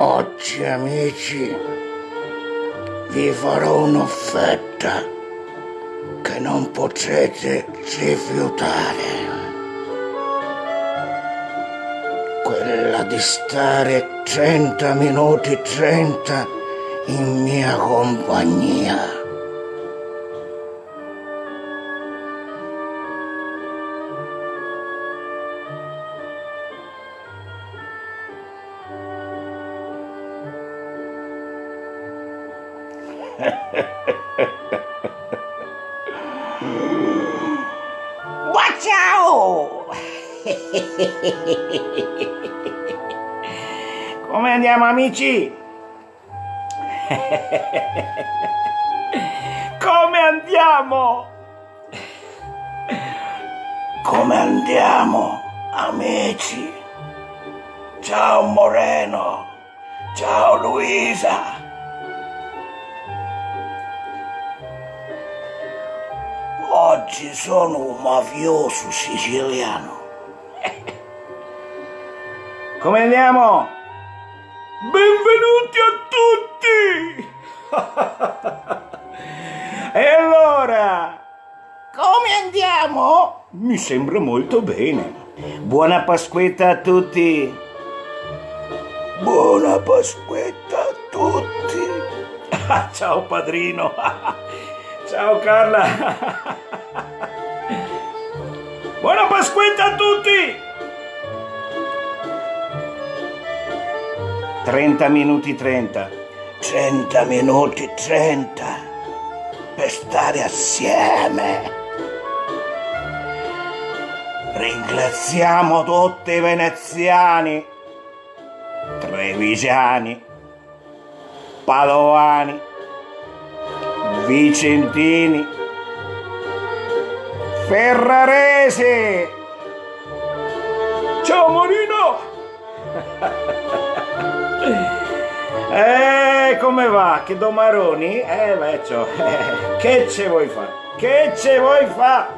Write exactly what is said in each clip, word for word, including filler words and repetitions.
Oggi, amici, vi farò un'offerta che non potrete rifiutare. Quella di stare trenta minuti trenta in mia compagnia. Ciao! Come andiamo, amici? Come andiamo? Come andiamo, amici? Ciao Moreno, ciao Luisa. Oggi sono un mafioso siciliano. Come andiamo? Benvenuti a tutti! E allora, come andiamo? Mi sembra molto bene. Buona Pasquetta a tutti! Buona Pasquetta a tutti! Ciao padrino! Ciao Carla! Buona Pasquetta a tutti! trenta minuti trenta. trenta minuti trenta per stare assieme. Ringraziamo tutti i veneziani, trevigiani, padovani, vicentini, ferraresi. Ciao Marino! Eh, come va? Che domaroni? Eh, vecchio, eh, che ce vuoi fare? Che ce vuoi fare?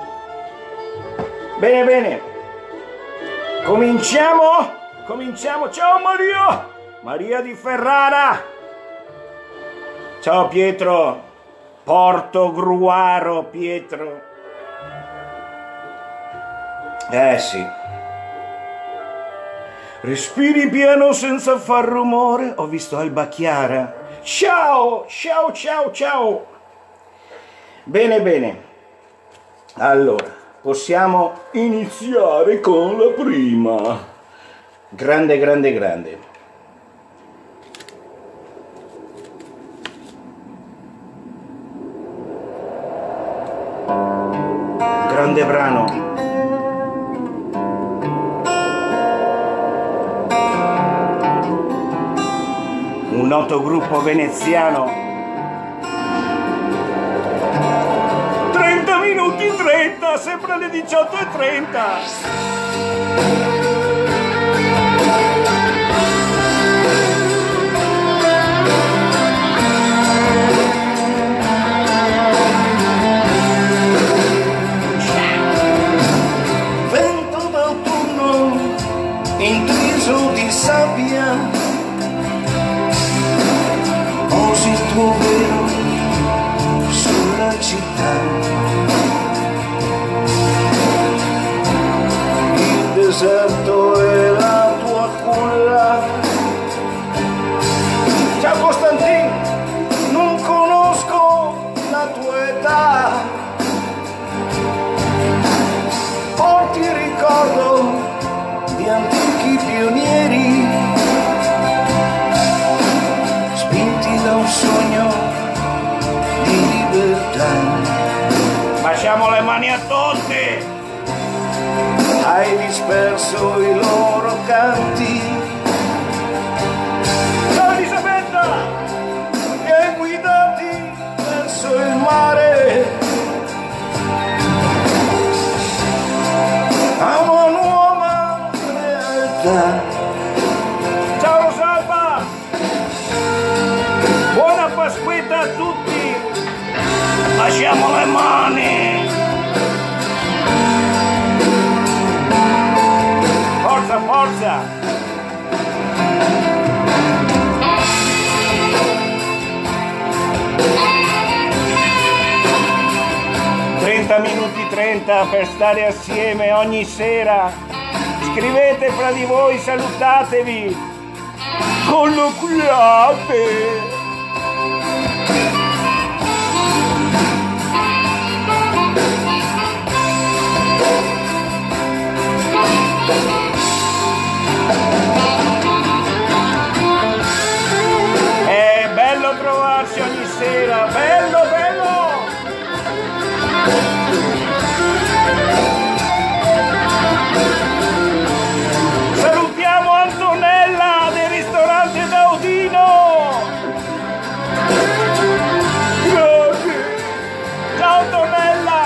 Bene, bene. Cominciamo? Cominciamo. Ciao Maria! Maria di Ferrara! Ciao Pietro! Porto Gruaro, Pietro! Eh sì. Respiri piano senza far rumore. Ho visto Alba Chiara. Ciao, ciao, ciao, ciao. Bene, bene. Allora, possiamo iniziare con la prima. Grande, grande, grande. Grande brano. Un noto gruppo veneziano. trenta minuti trenta, sempre alle diciotto e trenta. Vento d'autunno intriso di sabbia, posi il tuo velo sulla città. Il deserto è la tua culla. Ciao Costantino, Non conosco la tua età, porti il ricordo di antichi pionieri, spinti da un sogno di libertà. lasciamo le mani a tutti. Hai disperso i loro canti, Ciao Elisabetta. li hai guidati verso il mare a una nuova realtà. Ciao Rosalba. Buona Pasquetta a tutti. Lasciamo le mani. Forza, forza. trenta minuti trenta per stare assieme ogni sera. Scrivete fra di voi, salutatevi. Colloquiate. È bello trovarsi ogni sera, bello, bello! Salutiamo Antonella del ristorante Daudino! Grazie! Ciao Antonella!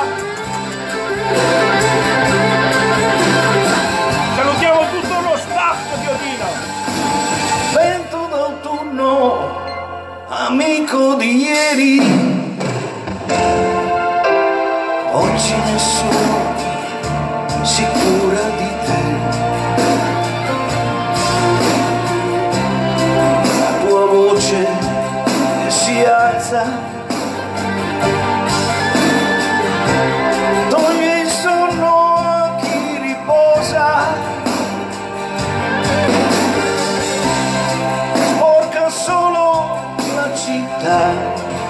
Salutiamo tutto lo staff di Odino! Vento d'autunno, amico di ieri. Oggi nessuno si cura di te. La tua voce si alza, toglie il sonno a chi riposa, sporca solo la città.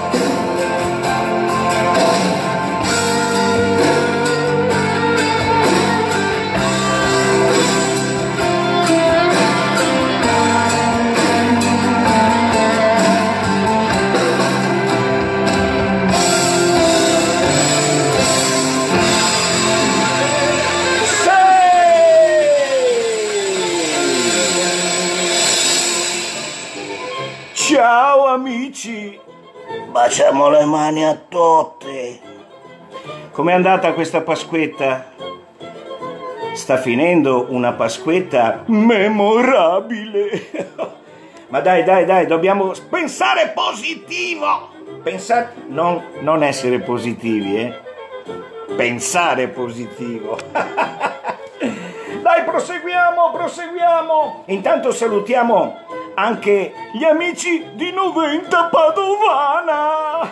Ciao amici! Baciamo le mani a tutti. Com'è andata questa Pasquetta? Sta finendo una Pasquetta memorabile. Ma dai, dai, dai, dobbiamo pensare positivo. Pensare, non, non essere positivi, eh. Pensare positivo. Dai, proseguiamo, proseguiamo. Intanto salutiamo anche gli amici di novanta Padovana.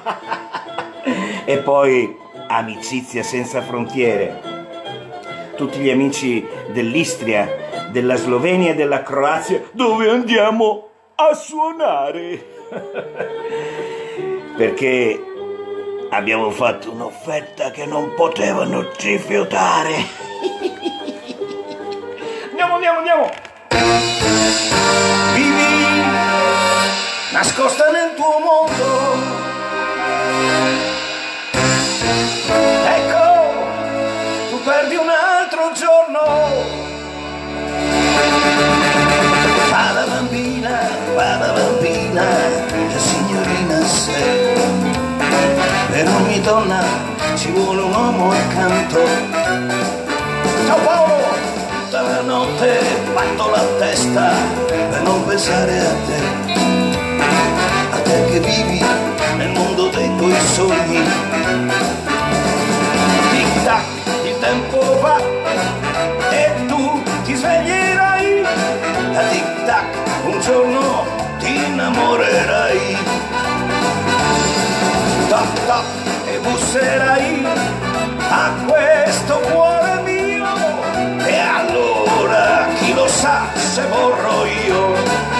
E poi Amicizia Senza Frontiere. Tutti gli amici dell'Istria, della Slovenia e della Croazia, dove andiamo a suonare. Perché abbiamo fatto un'offerta che non potevano rifiutare. Andiamo, andiamo, andiamo. Vivi nascosta nel tuo mondo. Ecco, tu perdi un altro giorno. Vada bambina, vada bambina, che signorina sei. Per ogni donna ci vuole un uomo accanto. Ciao Paolo! Tutta la notte batto la testa per non pensare a te, a te che vivi nel mondo dei tuoi sogni. Tic tac, il tempo va e tu ti sveglierai. A tic tac, un giorno ti innamorerai. Toc toc e busserai a questo cuore mio, e allora chi lo sa se vorrò io.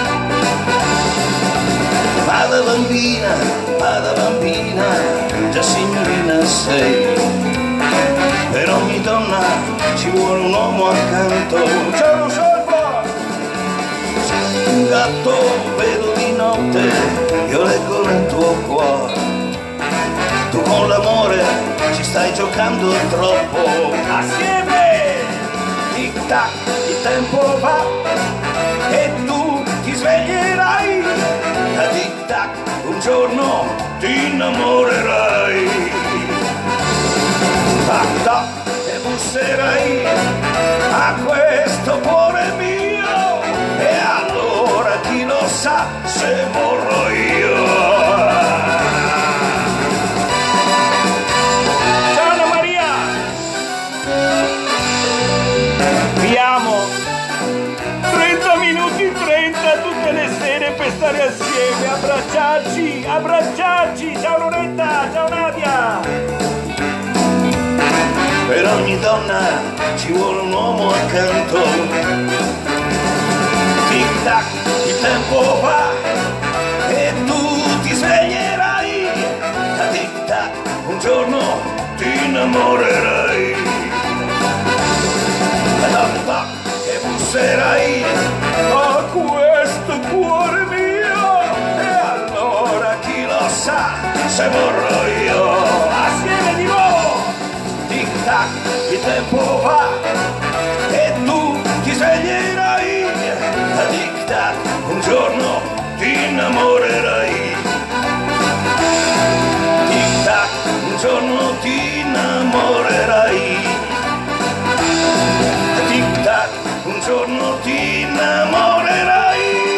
Vada bambina, vada bambina, già signorina sei. Per ogni donna ci vuole un uomo accanto. C'è lo salva! Un gatto vedo di notte, io leggo nel tuo cuore. Tu con l'amore ci stai giocando troppo. Assieme! Tic tac, il tempo va e tu ti sveglierai. A tic tac, un giorno ti innamorerai. Tac tac, e busserai a questo cuore mio, e allora chi lo sa se vorrò io. trenta minuti trenta tutte le sere per stare assieme, abbracciarci, abbracciarci. Ciao Loretta, ciao Nadia. donna ci vuole un uomo accanto. Tic tac, il tempo va e tu ti sveglierai. A tic tac, un giorno ti innamorerai. A toc toc, e busserai a questo cuore mio. E allora chi lo sa se vorrò io. Assieme di nuovo. Tic tac, il tempo va e tu ti sveglierai. A tic tac, un giorno ti innamorerai. Tic tac, un giorno ti innamorerai. Tic tac, un giorno ti innamorerai.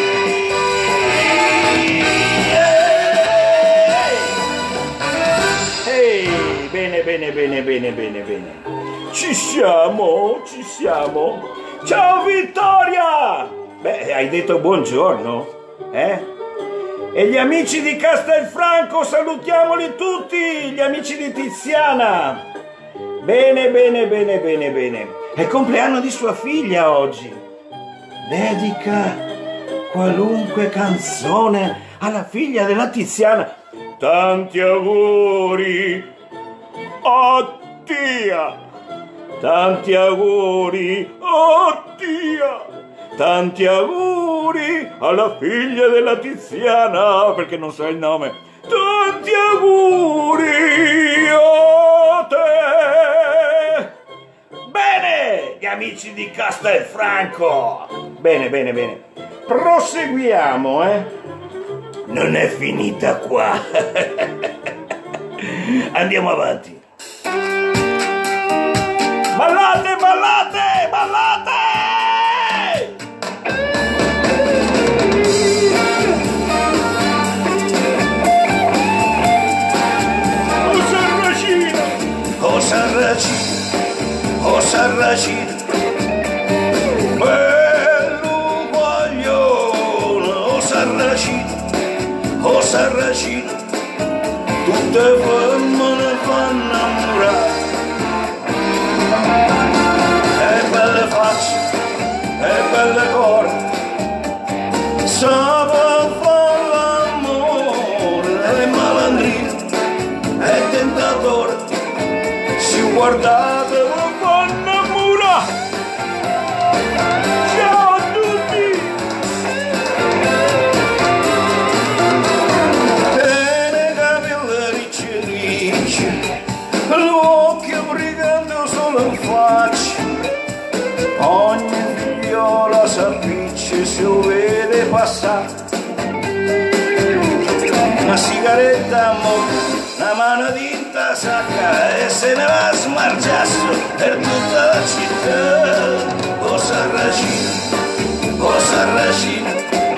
Ehi, bene, bene, bene, bene, bene, bene. Ci siamo, ci siamo. Ciao Vittoria! Beh, hai detto buongiorno, eh? E gli amici di Castelfranco, salutiamoli tutti, gli amici di Tiziana. Bene, bene, bene, bene, bene. È il compleanno di sua figlia oggi. Dedica qualunque canzone alla figlia della Tiziana. Tanti auguri a Tia. Tanti auguri a Tia. Tanti auguri alla figlia della Tiziana, perché non sa il nome. Tanti auguri a te. Bene, gli amici di Castelfranco. Bene, bene, bene. Proseguiamo, eh. Non è finita qua. Andiamo avanti. Ballate, ballate, ballate! Oh Sarracino, oh Sarracino, bello guaglione, oh Sarracino, oh Sarracino, tutte femmine fanno innamorare. E belle facce, e belle cuore, sapeva fare l'amore, e malandrino, e tentatore. Guardate, lo fanno innamorare. Ciao a tutti. Tiene capelli ricci ricci, l'occhio brigante solo in faccia. Ogni figliola s'appiccia, si vede passare. Una sigaretta a mo', una mano di sacca e se ne va a smargiasso per tutta la città. Oh Sarracino, oh Sarracino,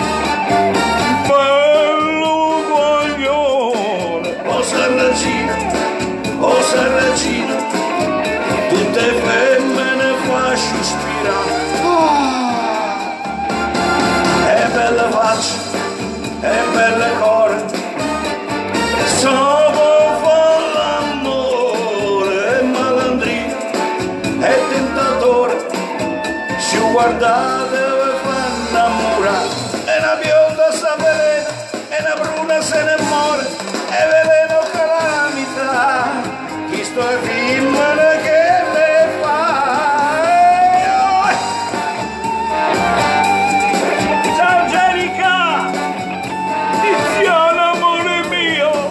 bello guaglione. Oh Sarracino, oh Sarracino, tutte femmine fasci ispirate. E belle facce, e belle core, sono guardate dove fanno innamorare. E una bionda sta veleno, e una bruna se ne muore, e veleno calamità. Chi sto è femmine che le fa. Ciao Angelica! Tiziana, amore mio!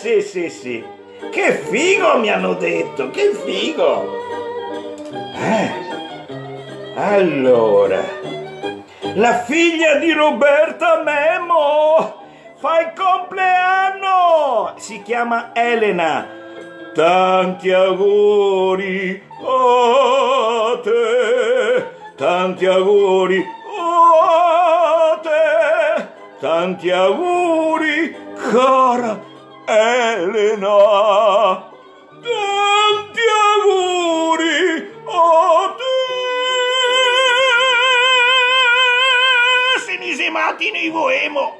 sì, sì, sì. Che figo mi hanno detto, che figo. Eh, allora, la figlia di Roberta Memo fa il compleanno, si chiama Elena. Tanti auguri a te, tanti auguri a te, tanti auguri cara Elena, tanti auguri a te. Senisemati noi voemo.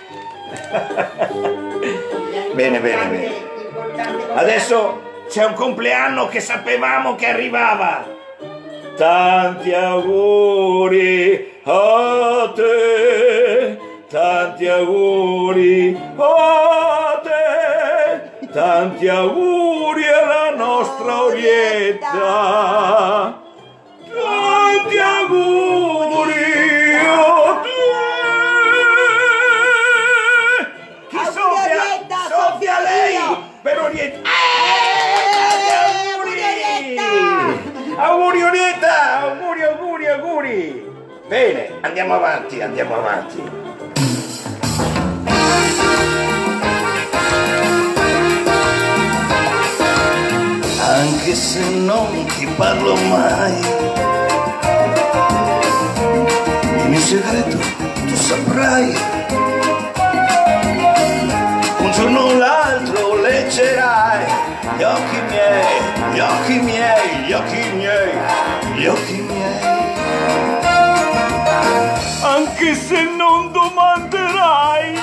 Bene, bene, bene. Adesso c'è un compleanno che sapevamo che arrivava. Tanti auguri a te, tanti auguri a te, tanti auguri alla nostra Orietta. Tanti auguri a te. Chi soffia? Soffia lei per Orietta. Auguri Orietta, auguri, auguri, auguri. Bene, andiamo avanti, andiamo avanti. Anche se non ti parlo mai, il mio segreto tu saprai. Un giorno o l'altro leggerai gli occhi miei, gli occhi miei, gli occhi miei, gli occhi miei. Anche se non domanderai,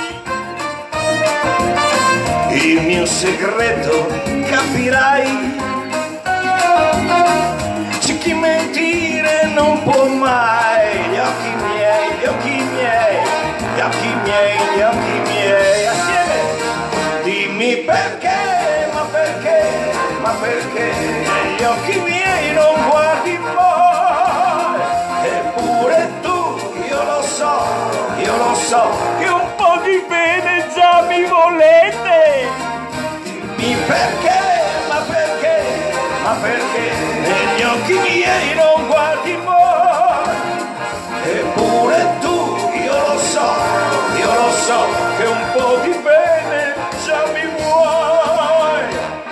il mio segreto capirai. C'è chi mentire non può mai. Gli occhi miei, gli occhi miei, gli occhi miei, gli occhi miei. Assieme, dimmi perché, ma perché, ma perché negli occhi miei non guardi mai. Eppure tu, io lo so, io lo so che un po' di bene già mi volete. Dimmi perché, ma perché, ma perché negli occhi miei non guardi mai. Eppure tu, io lo so, io lo so che un po' di bene già mi vuoi.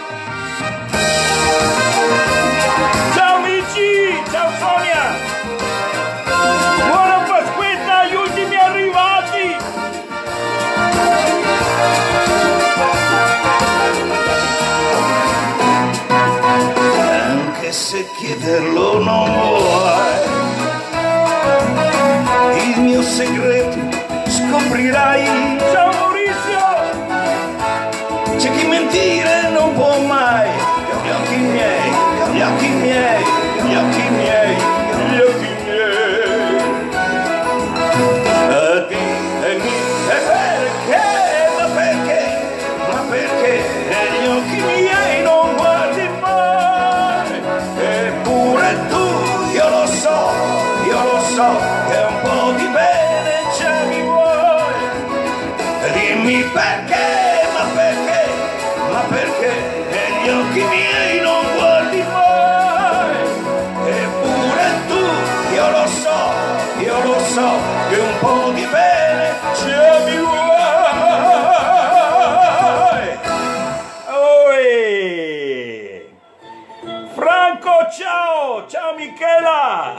Ciao amici, ciao Sonia. Buona Pasquetta agli ultimi arrivati. Anche se chiederlo non vuoi, il mio segreto scoprirai. Ciao Maurizio. C'è chi mentire non può mai. Gli occhi miei, gli occhi miei, gli occhi miei, gli occhi miei. A te e mi, e perché, ma perché, ma perché negli occhi miei non guardi mai. Eppure tu, io lo so, io lo so che un po' di bene già mi vuoi. Dimmi perché, ma perché, ma perché negli occhi miei non guardi mai. Eppure tu, io lo so, io lo so che un po' di bene già mi vuoi. Oi. Franco, ciao, ciao Michela.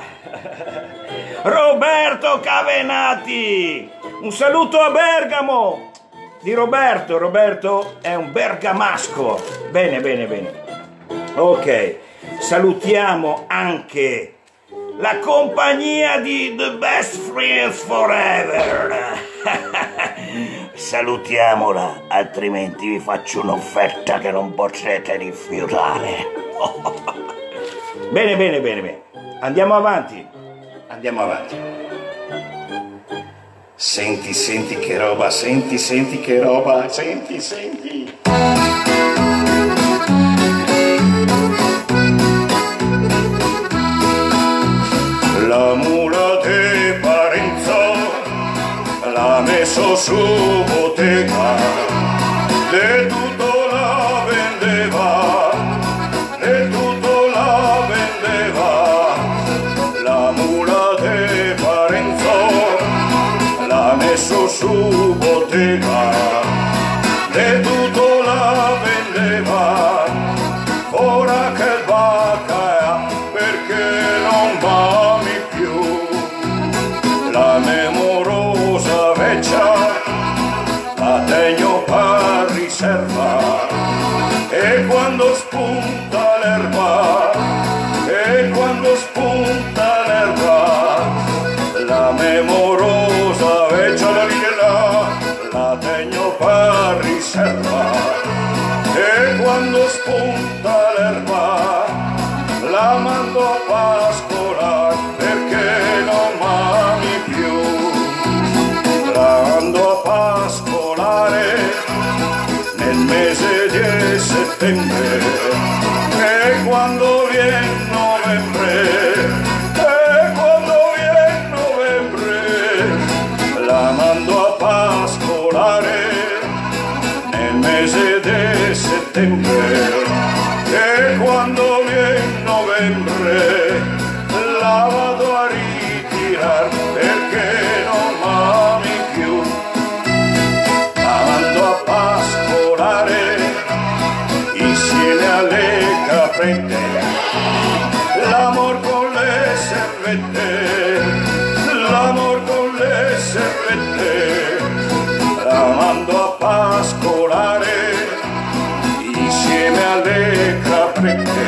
Roberto Cavenati, un saluto a Bergamo di Roberto. Roberto è un bergamasco. Bene, bene, bene. Ok, salutiamo anche la compagnia di The Best Friends Forever. Salutiamola, altrimenti vi faccio un'offerta che non potrete rifiutare. Bene, bene, bene, bene. Andiamo avanti. Andiamo avanti. Senti, senti che roba, senti, senti che roba, senti, senti. La mula di Parenzo l'ha messo su bottega, de tutto la messo su bottega, e tutto la vendeva, ora che vacca perché non m'ami più. La memorosa vecchia la tengo per riserva, e quando spunta l'erba, e quando spunta l'erba, la memorosa vecchia la là, la tengo per riserva, e quando spunta l'erba la mando a pascolare perché non m'ami più. La mando a pascolare nel mese di settembre, e quando viene novembre, e quando viene novembre, la mando a pascolare nel mese di settembre, e quando viene novembre la vado a ritirare perché non m'ami più. La mando a pascolare insieme alle caprette, l'amor con le servette, l'amor con le servette, la mando a pascolare insieme alle caprette,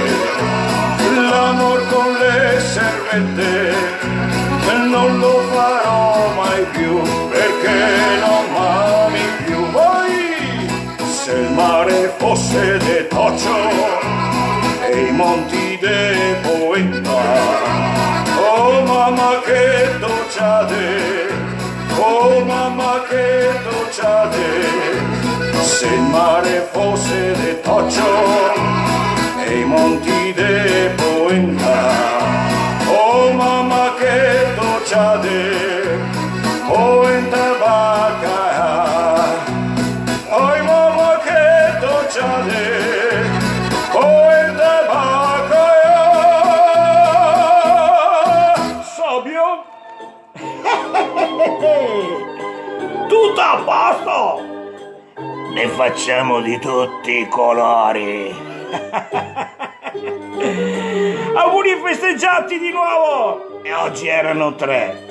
l'amor con le servette, non lo farò mai più perché non m'ami più. Poi se il mare fosse de toccio e i monti de Poenta, oh mamma che docciate, oh mamma che docciate, se il mare fosse de toccio e i monti de Poenta, oh mamma che docciate, Poenta vacca, oh mamma che docciate, Poenta vacca. Sobio? Tutto a posto! Ne facciamo di tutti i colori. Auguri festeggiati di nuovo! E oggi erano tre.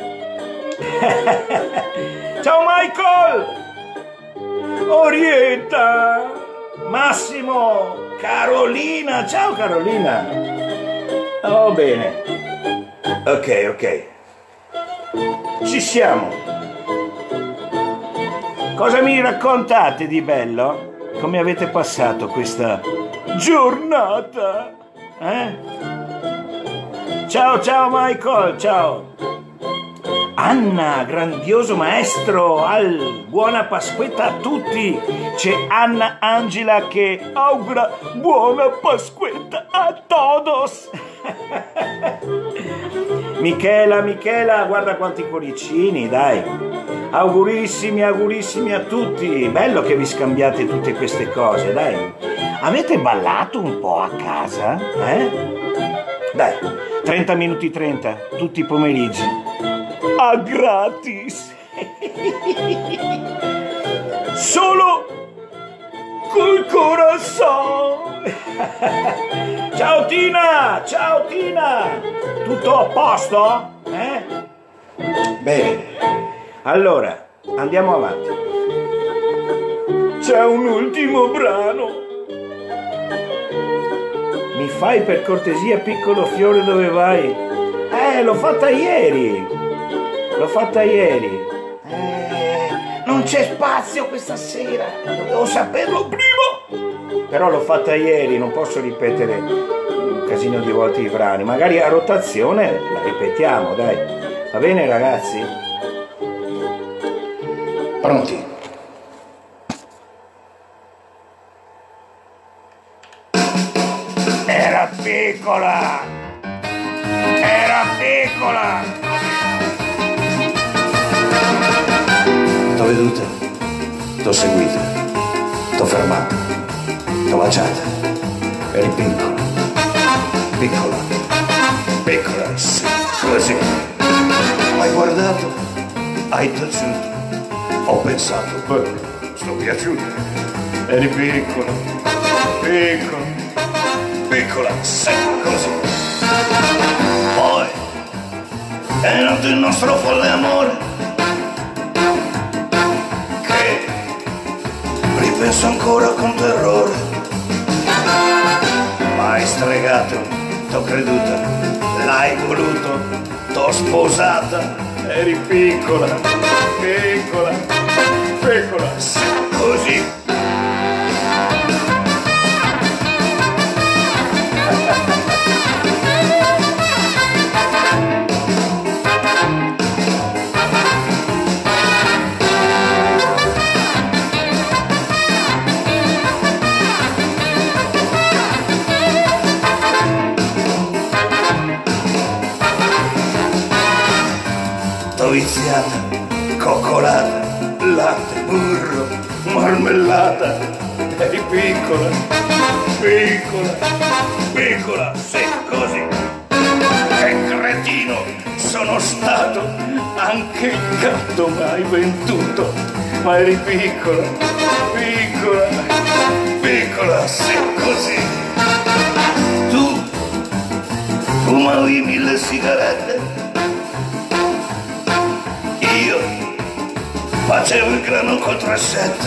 Ciao Michael! Orietta! Massimo! Carolina! Ciao Carolina! Oh bene. Ok, ok. Ci siamo. Cosa mi raccontate di bello? Come avete passato questa giornata? Eh? Ciao, ciao Michael, ciao. Anna, grandioso maestro, al buona Pasquetta a tutti. C'è Anna Angela che augura buona Pasquetta a todos. Michela, Michela, guarda quanti cuoricini, dai. Augurissimi, augurissimi a tutti. Bello che vi scambiate tutte queste cose, dai. Avete ballato un po' a casa? Eh? Dai, trenta minuti trenta, tutti i pomeriggi. A gratis. Solo col corazon. Ciao Tina, ciao Tina. Tutto a posto? Eh? Bene. Allora, andiamo avanti. C'è un ultimo brano. Mi fai per cortesia, piccolo fiore, dove vai? Eh, l'ho fatta ieri. L'ho fatta ieri. Eh, non c'è spazio questa sera. Dovevo saperlo prima. Però l'ho fatta ieri, non posso ripetere un casino di volte i brani. Magari a rotazione la ripetiamo, dai. Va bene, ragazzi? Pronti? Era piccola! Era piccola! T'ho veduta, t'ho seguita, t'ho fermata, t'ho baciata. Eri piccola, piccola, piccola, sì, così. Hai guardato, hai taciuto, ho pensato, beh, sto piaciuto. Eri piccola, piccola, piccola, sì, così. Poi è nato il nostro folle amore, che ripenso ancora con terrore. M'hai stregato, t'ho creduta, l'hai voluto, t'ho sposata. Eri piccola, piccola, piccola, sì, così. Viziata, coccolata, latte, burro, marmellata. Eri piccola, piccola, piccola, sì, così. Che cretino sono stato, anche il gatto m'hai venduto. Ma eri piccola, piccola, piccola, sì, così. Tu fumavi mille sigarette, io facevo il grano col tre sette.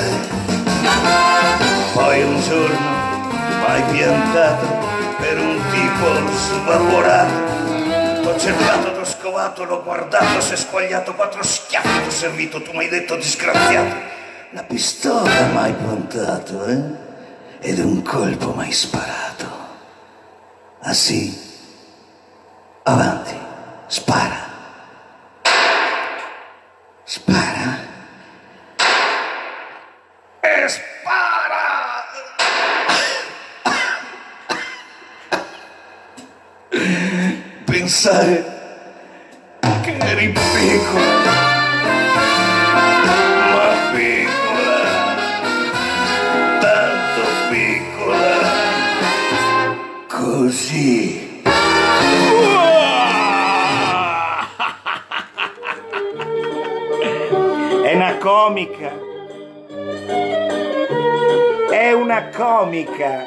Poi un giorno m'hai piantato per un tipo svalvolato. T'ho cercato, t'ho scovato, l'ho guardato, si è squagliato, quattro schiaffi t'ho servito, tu m'hai detto disgraziato. La pistola m'hai puntato, eh? Ed un colpo m'hai sparato. Ah sì? Avanti, spara. Spara e spara. Pensare che eri piccola, ma piccola, tanto piccola, così. È una comica. È una comica.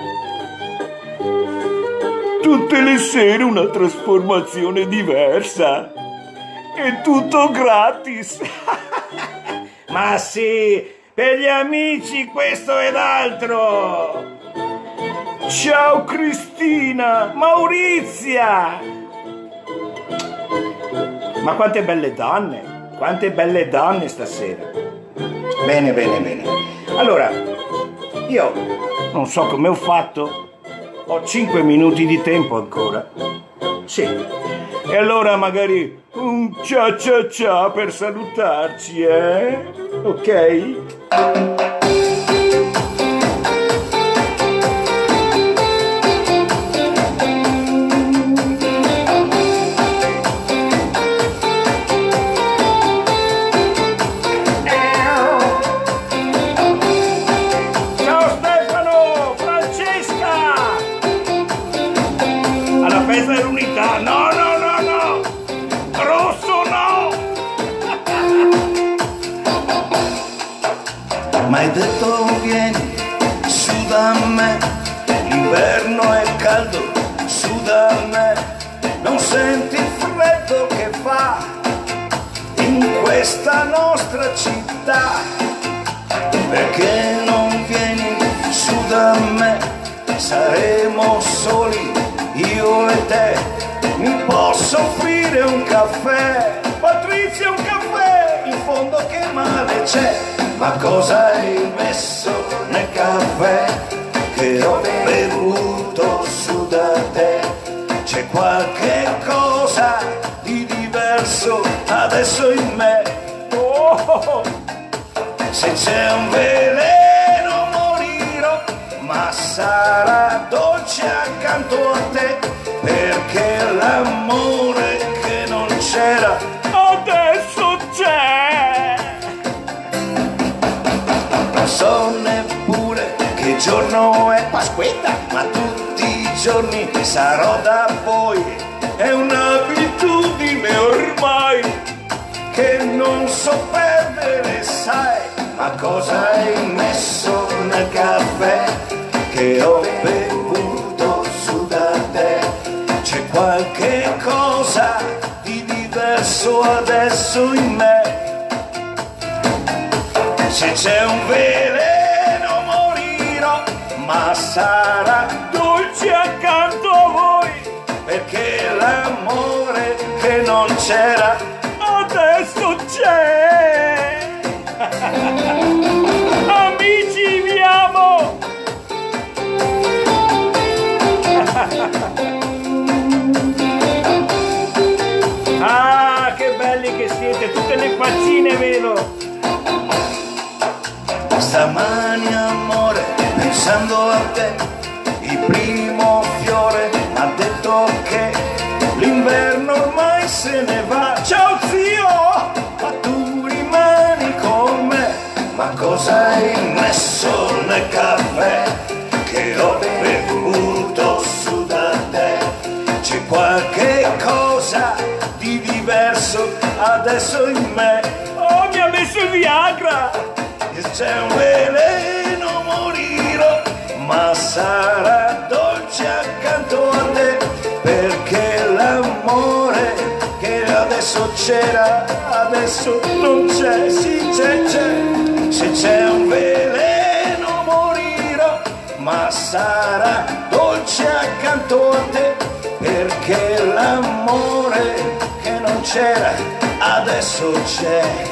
Tutte le sere una trasformazione diversa. È tutto gratis. Ma sì, per gli amici questo ed altro. Ciao Cristina, Maurizia. Ma quante belle donne. Quante belle donne stasera. Bene, bene, bene. Allora, io non so come ho fatto. Ho cinque minuti di tempo ancora. Sì. E allora magari un cia cia cia per salutarci, eh? Ok? No, no, no, no! Rosso no! M'hai detto vieni su da me, l'inverno è caldo, su da me, non senti il freddo che fa in questa nostra città, perché non vieni su da me, saremo soli io e te. Mi posso offrire un caffè? Patrizia, un caffè! In fondo che male c'è? Ma cosa hai messo nel caffè che ho bevuto su da te? C'è qualche cosa di diverso adesso in me. Oh, se c'è un veleno morirò, ma sarà dolce accanto a te, perché l'amore che non c'era adesso c'è. Non so neppure che giorno è Pasquetta, ma tutti i giorni sarò da voi. È un'abitudine ormai che non so perdere, sai, ma cosa hai messo nel caffè che ho bevuto su da te? C'è qualche cosa di diverso adesso in me. Se c'è un veleno morirò, ma sarà dolce accanto a voi, perché l'amore che non c'era adesso c'è. Amici, vi amo. Ah, che belli che siete, tutte le faccine vedo. Stamani amore, pensando a te, il primo fiore m'ha detto che l'inverno ormai se ne va. Ciao zio, ma tu rimani con me. Ma cosa hai messo nel caffè che ho bevuto su da te? C'è qualche cosa di diverso adesso in me. Oh, mi ha messo il Viagra. C'è un veleno morirò, ma sarà dolce accanto a te, perché l'amore che adesso c'era adesso non c'è. Sì, c'è, c'è. Se c'è un veleno morirò, ma sarà dolce accanto a te, perché l'amore che non c'era adesso c'è.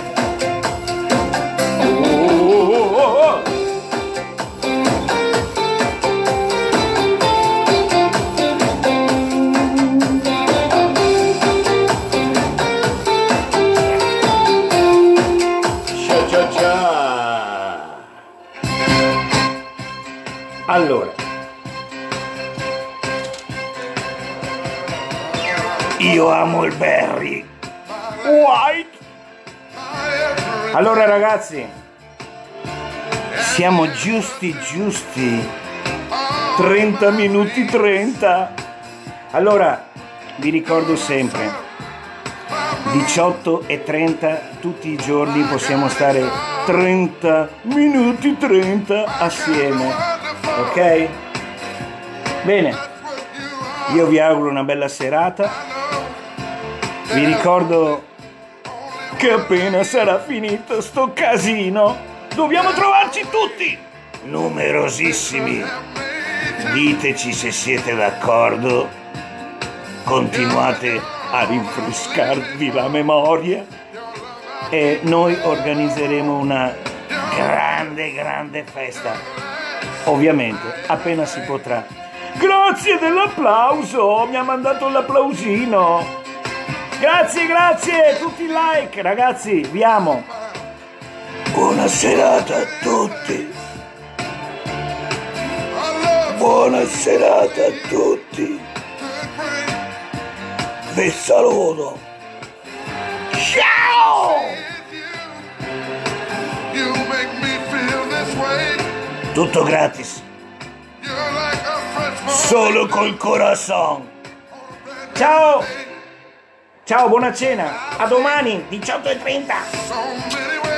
Allora, io amo il Barry White. Allora ragazzi, siamo giusti giusti trenta minuti trenta. Allora vi ricordo sempre diciotto e trenta tutti i giorni, possiamo stare trenta minuti trenta assieme. Ok? Bene, io vi auguro una bella serata. Vi ricordo che appena sarà finito sto casino dobbiamo trovarci tutti, numerosissimi. Diteci se siete d'accordo. Continuate a rinfrescarvi la memoria e noi organizzeremo una grande grande festa. Ovviamente, appena si potrà. Grazie dell'applauso, mi ha mandato l'applausino. Grazie, grazie, tutti i like, ragazzi, vi amo. Buona serata a tutti. Buona serata a tutti. Vi saluto. Ciao! Tutto gratis. Solo col corazon. Ciao. Ciao, buona cena. A domani, diciotto e trenta.